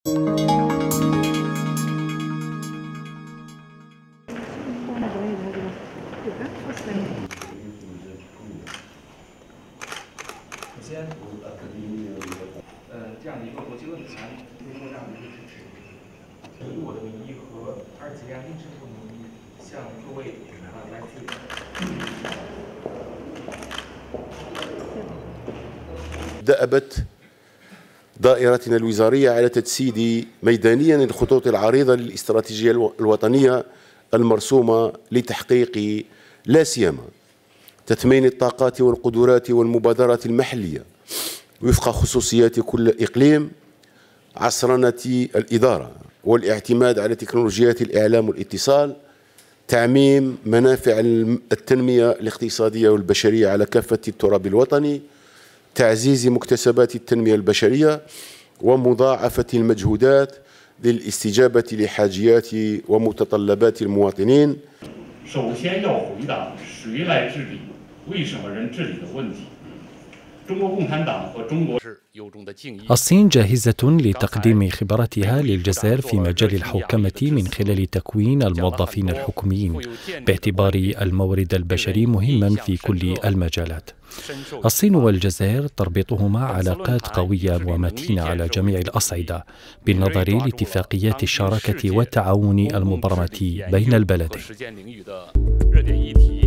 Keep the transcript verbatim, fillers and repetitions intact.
呃，这样的一个国际论坛推出这样的一个支持，以我的名义和阿尔及利亚内政部名义向各位啊来自 دأبت دائرتنا الوزارية على تجسيد ميدانيا الخطوط العريضة للاستراتيجية الوطنية المرسومة لتحقيق لا سيما تثمين الطاقات والقدرات والمبادرات المحلية وفق خصوصيات كل إقليم، عصرنة الإدارة والاعتماد على تكنولوجيات الإعلام والاتصال، تعميم منافع التنمية الاقتصادية والبشرية على كافة التراب الوطني، تعزيز مكتسبات التنمية البشرية ومضاعفة المجهودات للاستجابة لحاجيات ومتطلبات المواطنين. 首先要回答谁来治理、为什么人治理的问题。 الصين جاهزة لتقديم خبرتها للجزائر في مجال الحوكمة من خلال تكوين الموظفين الحكوميين باعتبار المورد البشري مهما في كل المجالات. الصين والجزائر تربطهما علاقات قوية ومتينة على جميع الأصعدة بالنظر لاتفاقيات الشراكة والتعاون المبرمة بين البلدين.